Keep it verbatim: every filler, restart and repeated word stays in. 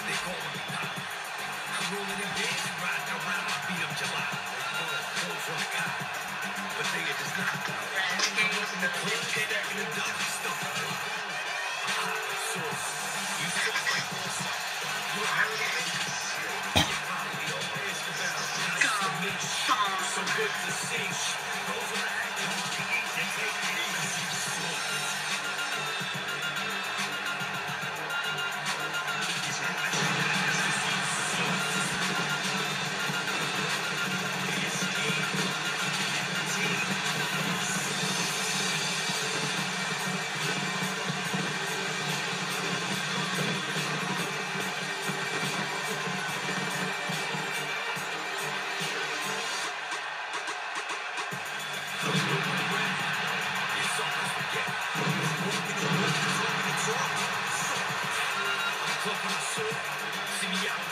They call me Pop. I'm rolling in big and riding around my beat up July. Clothes on the guy, but they are just not. I'm up in the club, they back in the dust, stuff. I'm hot like sauce. You still like boss. You heard of me? You probably always about nice to meet you. So good to see you. Those are the acting hard to eat. They take it easy. See me out.